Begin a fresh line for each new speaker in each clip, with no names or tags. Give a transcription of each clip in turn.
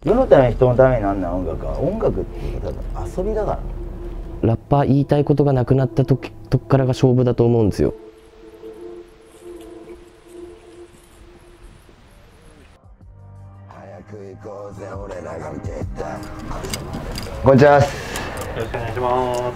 世のため人のためになんない音楽は音楽っていうか遊びだから。
ラッパー言いたいことがなくなったとこからが勝負だと思うんですよ。
こんにちは。よ
ろしくお願いします。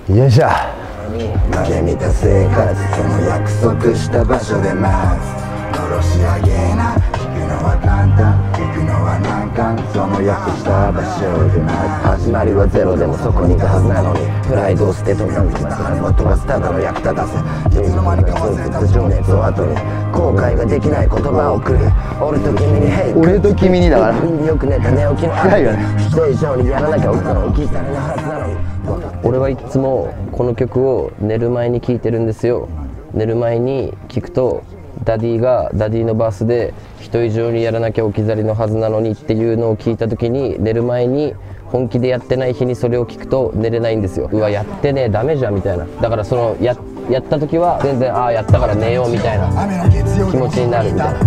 よいしょ。
夢見た生活、その約束した場所で待つ。のろし上げな、聞くのは簡単、聞くのは難関。その約した場所で待つ。始まりはゼロでもそこにいたはずなのに、プライドを捨てとなんとまた金を飛ばすただの役立たせ。いつの間にかそういった情熱を後に後悔ができない言葉を送る。俺と君にヘイク、
俺と君にだから
よく寝た寝起きの
暗いよね。
否定以上にやらなきゃ起きたの起きたのはずなのに。
俺はいつもこの曲を寝る前に聴いてるんですよ。寝る前に聴くとダディのバースで人以上にやらなきゃ置き去りのはずなのにっていうのを聞いた時に、寝る前に本気でやってない日にそれを聞くと寝れないんですよ。うわやってねえダメじゃんみたいな。だからそのやった時は全然ああやったから寝ようみたいな気持ちになるみたいな。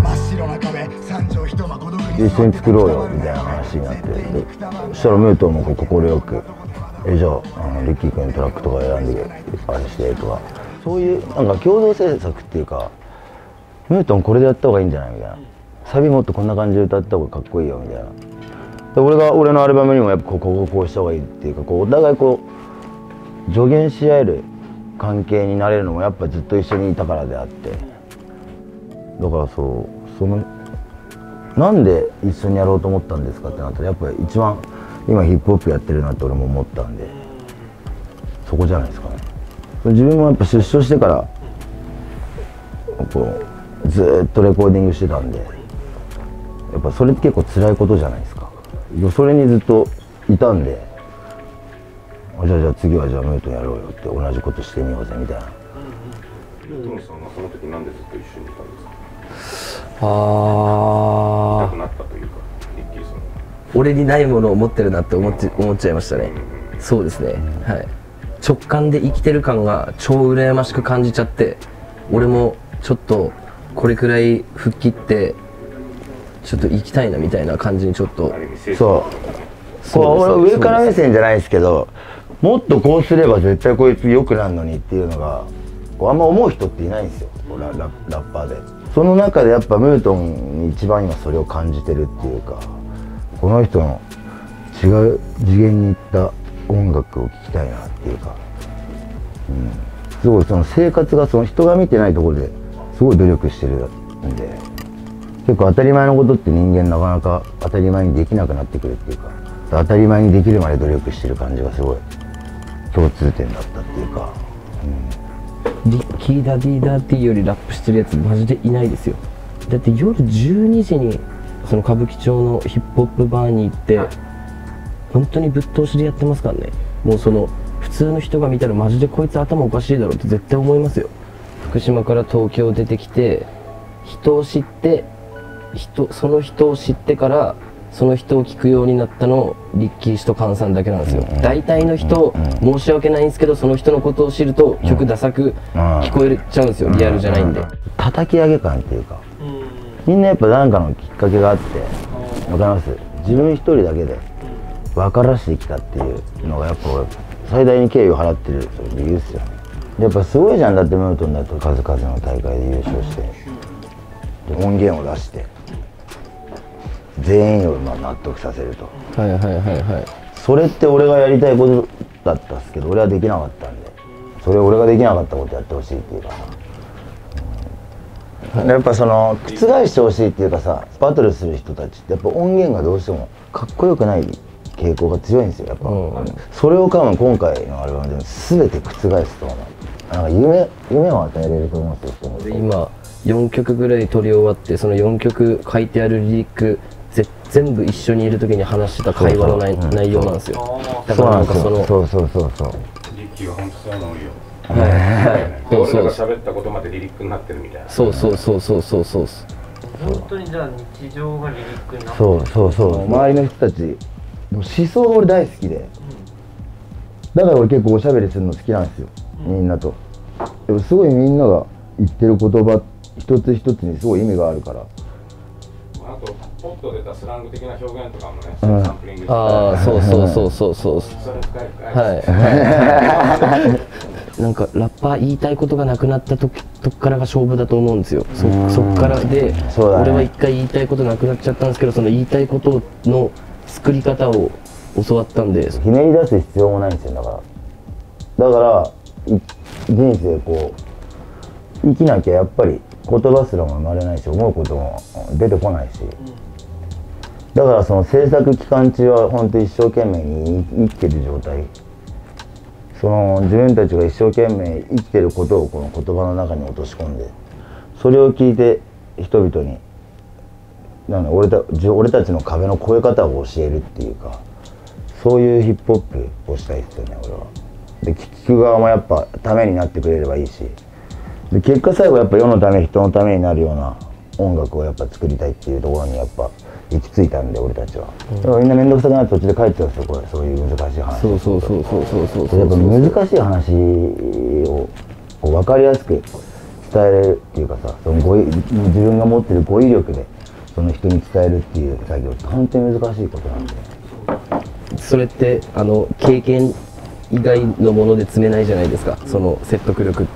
一緒に作ろうよみたいな話になって、そしたらムートンも快くじゃあリッキー君トラックとか選んであれしてとか、そういうなんか共同制作っていうか、ムートンこれでやった方がいいんじゃないみたいな、サビもっとこんな感じで歌った方がかっこいいよみたいな。で俺のアルバムにもやっぱこうした方がいいっていうか、お互い助言し合える関係になれるのもやっぱずっと一緒にいたからであって、だからなんで一緒にやろうと思ったんですかってなったら、やっぱり一番今ヒップホップやってるなって俺も思ったんで、そこじゃないですかね。自分もやっぱ出所してからずーっとレコーディングしてたんで、やっぱそれって結構辛いことじゃないですか。それにずっといたんで、じゃあ次はムートンやろうよって同じことしてみようぜみたいな。
トムさんはその時なんでずっと一緒にいたんですか？
あ
なくなったというか、リッキーさん。
俺にないものを持ってるなって思っちゃいましたね。そうですね、はい。直感で生きてる感が超羨ましく感じちゃって、俺もちょっとこれくらい吹っ切ってちょっと行きたいなみたいな感じにちょっと。
俺上から目線じゃないですけど、もっとこうすれば絶対こいつ良くなるのにっていうのがあんま思う人っていないんですよ、ラッパーで。その中でやっぱムートンに一番今それを感じてるっていうか、この人の違う次元に行った音楽を聴きたいなっていうか、すごいその生活がその人が見てないところですごい努力してるんで、結構当たり前のことって人間なかなか当たり前にできなくなってくるっていうか、当たり前にできるまで努力してる感じがすごい共通点だったっていうか。
リッキーダディダーティーよりラップしてるやつマジでいないですよ。だって夜12時にその歌舞伎町のヒップホップバーに行って本当にぶっ通しでやってますからね。もうその普通の人が見たらマジでこいつ頭おかしいだろうって絶対思いますよ。福島から東京出てきて人を知ってその人を知ってからその人を聞くようになったのリッキー氏とカンさんだけなんですよ。大体の人、申し訳ないんですけど、その人のことを知ると曲ダサく聞こえちゃうんですよ、リアルじゃないんで。
叩き上げ感っていうか、みんなやっぱ何かのきっかけがあって、わかります？自分一人だけで分からしてきたっていうのがやっぱ俺最大に敬意を払ってる理由ですよね。やっぱすごいじゃん。だってムートンだと数々の大会で優勝して音源を出して全員を納得させると。
はいはいはいはい。そ
れって俺がやりたいことだったんですけど、俺はできなかったんで、それを俺ができなかったことやってほしいっていうかさ、やっぱその覆してほしいっていうかさ、バトルする人たちってやっぱ音源がどうしてもかっこよくない傾向が強いんですよ、やっぱ。それを多分今回のアルバムで全て覆すと思う。なんか夢を与えれると思うんですよ。
今4曲ぐらい撮り終わって、その4曲書いてあるリリック全部一緒にいる時に話してた会話の内容なんですよ。だからなんかその
そう。
リッキーは本当そういうの多いよ。俺らが喋ったことまでリリックになってるみたいな。
そう。
本当にじゃあ日常がリリックになってる。
そう周りの人たち思想が俺大好きで、だから俺結構おしゃべりするの好きなんですよ、みんなと。でもすごいみんなが言ってる言葉一つ一つにすごい意味があるから。
あとポッと出たスラング的な表現とかもね、サンプリングして、
ああ、そうそうそうそうそう。
それ使い
はい。なんかラッパー言いたいことがなくなったとこからが勝負だと思うんですよ。そっからで、俺は一回言いたいことなくなっちゃったんですけど、その言いたいことの作り方を教わったんで。
ひねり出す必要もないんですよ。だから人生こう生きなきゃやっぱり言葉すらも生まれないし、思うことも出てこないし、だからその制作期間中は本当一生懸命に生きてる状態、その自分たちが一生懸命生きてることをこの言葉の中に落とし込んで、それを聞いて人々に俺たちの壁の越え方を教えるっていうか、そういうヒップホップをしたいですよね、俺は。で聴く側もやっぱためになってくれればいいし、で結果最後やっぱ世のため人のためになるような音楽をやっぱ作りたいっていうところにやっぱ行き着いたんで、俺たちは。だからみんな面倒くさくなって途中で帰ってたんですよ、これ。そういう難しい話。
そうそうそうそうそうそう。
やっぱ難しい話をこう分かりやすく伝えれるっていうかさ、その自分が持ってる語彙力でその人に伝えるっていう作業って本当に難しいことなんで。
それって経験以外のもので積めないじゃないですか、その説得力って。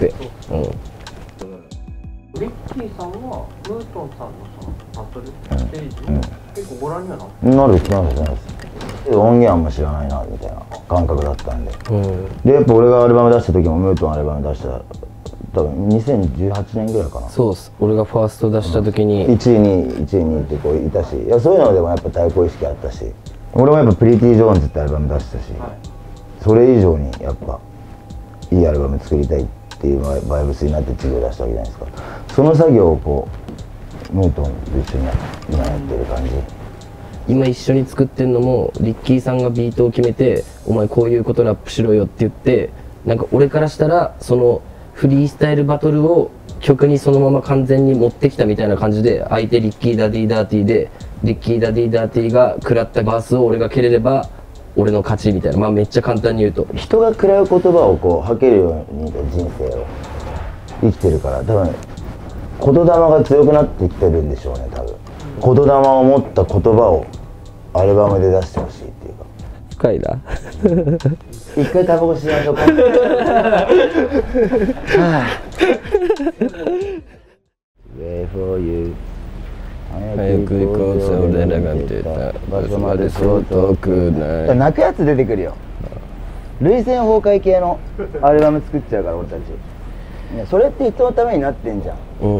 リッキーさんはムートンさんのそのバトルステージも結構ご覧にはなって
なる音源あんま知らないなみたいな感覚だったんで、でやっぱ俺がアルバム出した時もムートンアルバム出した多分2018年ぐらいかな。
そうっす。俺がファースト出した時に
1位2位ってこういたし、いやそういうのでもやっぱ対抗意識あったし、俺もやっぱプリティ・ジョーンズってアルバム出したし、それ以上にやっぱいいアルバム作りたいっていうバイブスになって次を出したわけじゃないですか。その作業をこうムートンと一緒に今やってる感じ。
今一緒に作ってるのもリッキーさんがビートを決めて、お前こういうことラップしろよって言って、なんか俺からしたらそのフリースタイルバトルを曲にそのまま完全に持ってきたみたいな感じで、相手リッキー・ダディ・ダーティーで、リッキー・ダディ・ダーティーが食らったバースを俺が蹴れれば俺の勝ちみたいな。まあめっちゃ簡単に言うと、
人が食らう言葉をこう吐けるように人生を生きてるから、多分言霊が強くなってきてるんでしょうね。多分言霊を持った言葉をアルバムで出してほしいっていうか。
深いな。
一回タバコ吸いましょうか。Wait for you。
早く行こうぜ、俺らが見てた場所までそう遠くない。
泣くやつ出てくるよ。涙腺崩壊系のアルバム作っちゃうから俺たち。それって人のためになってんじゃん。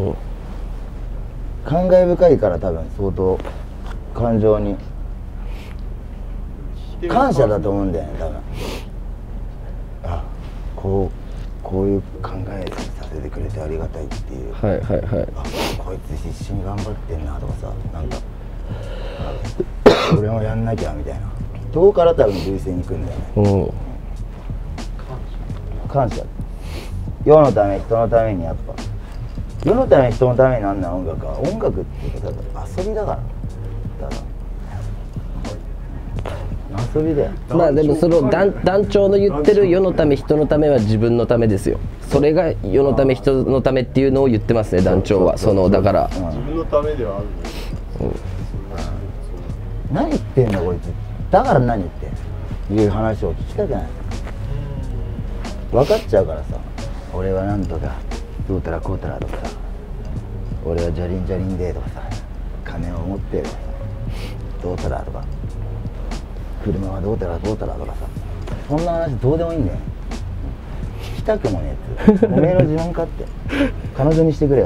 感慨深いから多分相当感情に感謝だと思うんだよね、多分。あ、こういう考えさせてくれてありがたいっていう。
はいはいはい。
あ、こいつ必死に頑張ってんなとかさ、なんか俺もやんなきゃみたいなとこから多分涙腺に行くんだよね。感謝。世のため人のために、やっぱ世のため人のためになんだ音楽は。音楽っていうか遊びだから。遊びだよ。
まあでもその団長の言ってる世のため人のためは自分のためですよ。それが世のため人のためっていうのを言ってますね、団長は。そのだから
自分のためではある。
何言ってんのこいつ、だから何っていう話を聞きたくない。分かっちゃうからさ、俺はなんとかどうたらこうたらとかさ、俺はジャリンジャリンでとかさ、金を持ってとかさ、どうたらとか、車はどうたらどうたらとかさ、そんな話どうでもいいんだよ。聞きたくもねえって、おめえの自分かって彼女にしてくれよって。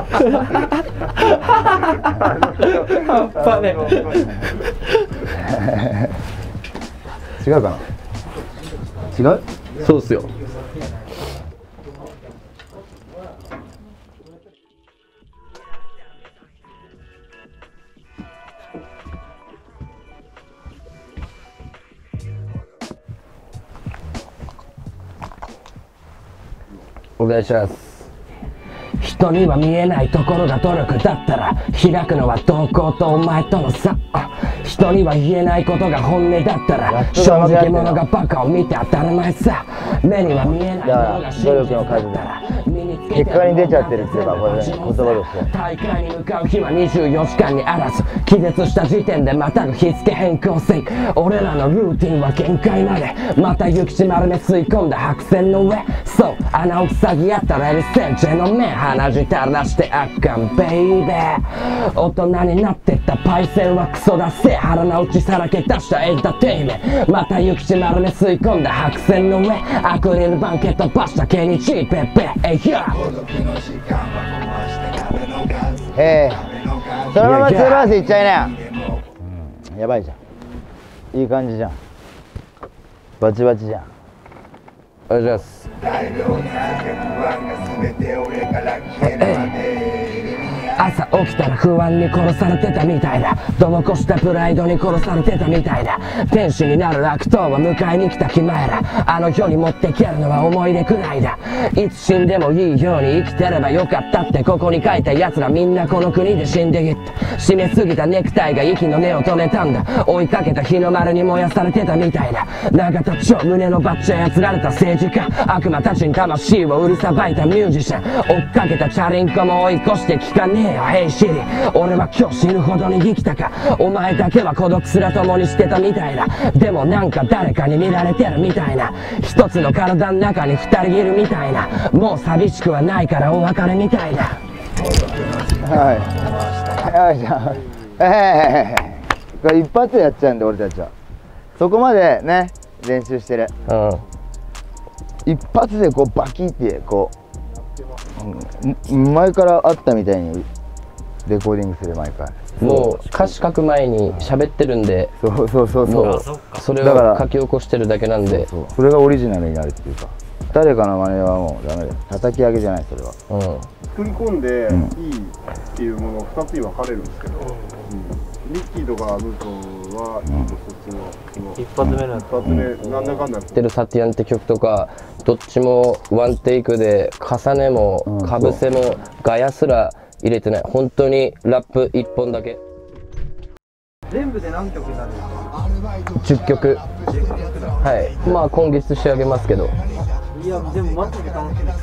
違うかな。違う？
そうっすよ。お願いします。人には見えないところが努力だったら、開くのは瞳孔とお前との差。人には言えないことが本音だったら、正直者がバカを見て当たり前さ。目には見えないものが真実だったら、身につ
結果に出ちゃってるっていうかこれ、ね、言葉として
大会に向かう日は24時間にあらず、気絶した時点でまたぐ日付変更せい。俺らのルーティンは限界まで、また行き地丸め吸い込んだ白線の上、そう穴を塞ぎ合ったレルセンチェの目、鼻血垂らしてあっかんベイベー。大人になってったパイセンはクソだせ、腹の内さらけ出したエンターテイメント、また行き地丸め吸い込んだ白線の上、アクリル板蹴っ飛ばした毛にチーペッペエイヤー。
そのままツーバースいっちゃいなよ。やばいじゃん、いい感じじゃん、バチバチじゃん。
お願いします。朝起きたら不安に殺されてたみたいだ、どもこしたプライドに殺されてたみたいだ。天使になる悪党は迎えに来た気前ら、あの世に持ってけるのは思い出くらいだ。いつ死んでもいいように生きてればよかったってここに書いた奴らみんなこの国で死んでいった。締めすぎたネクタイが息の根を止めたんだ、追いかけた日の丸に燃やされてたみたいだ。永田町胸のバッチ操られた政治家、悪魔たちに魂を売りさばいたミュージシャン、追っかけたチャリンコも追い越して聞かねえよヘイシリ。俺は今日死ぬほどに生きたか、お前だけは孤独すら共にしてたみたいだ。でもなんか誰かに見られてるみたいな、一つの体の中に二人いるみたいな、もう寂しくはないからお別れみたいだ。
はいはい、じゃあこれ一発でやっちゃうんで俺たちはそこまでね練習してる。一発でこうバキってこう、前からあったみたいにレコーディングする毎回。
もう歌詞書く前に喋ってるんで、
そう
それを書き起こしてるだけなんで、
それがオリジナルになるっていうか、誰かの真似はもうダメです。叩き上げじゃない。それは
作り込んでいいっていうもの2つに分かれるんですけど、リッキーとかムートはその
一発目の
一発目なんだかんだ
てるサティアンって曲とかどっちもワンテイクで重ねもかぶせもガヤすら入れてない、本当にラップ1本だけ。
全部で何曲になるんですか？
10曲。はい、まあ今月仕上げますけど。
いやでもマジで楽しみです。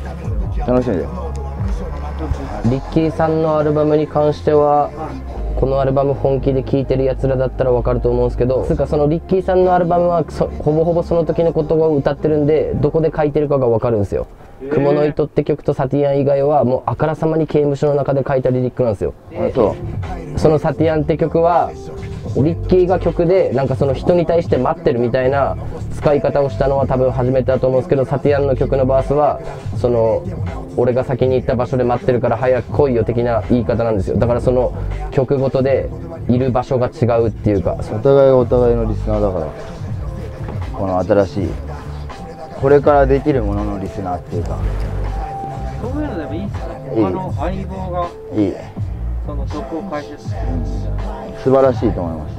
楽しみだよ。
リッキーさんのアルバムに関してはこのアルバム本気で聴いてるやつらだったら分かると思うんですけど、つうかそのリッキーさんのアルバムはほぼほぼその時の言葉を歌ってるんで、どこで書いてるかが分かるんですよ。雲の糸って曲とサティアン以外はもうあからさまに刑務所の中で書いたリリックなんですよ。そのサティアンって曲はリッキーが曲でなんかその人に対して待ってるみたいな使い方をしたのは多分初めてだと思うんですけど、サティアンの曲のバースはその俺が先に行った場所で待ってるから早く来いよ的な言い方なんですよ。だからその曲ごとでいる場所が違うっていうか、
お互いがお互いのリスナーだから、この新しいこれからできるもののリスナーっていうか、
そういうのでもいいっすね。他の相棒が
いい
その曲を書いてる、
素晴らしいと思います。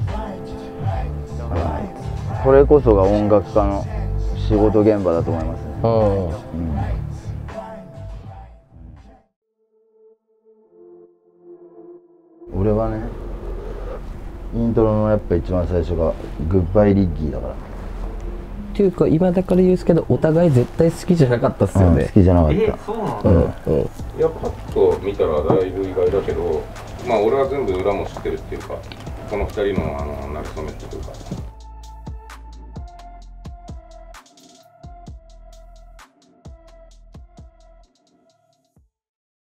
これこそが音楽家の仕事現場だと思いますね。俺はね、イントロのやっぱ一番最初がグッバイリッキーだから。
っていうか今だから言うんですけど、お互い絶対好きじゃなかったっすよね。
好きじゃなかった。
そうなんだ。
いやパッと見たらだいぶ意外だけど、まあ俺は全部裏も知ってるっていうか、この2人の馴れ初めっていうか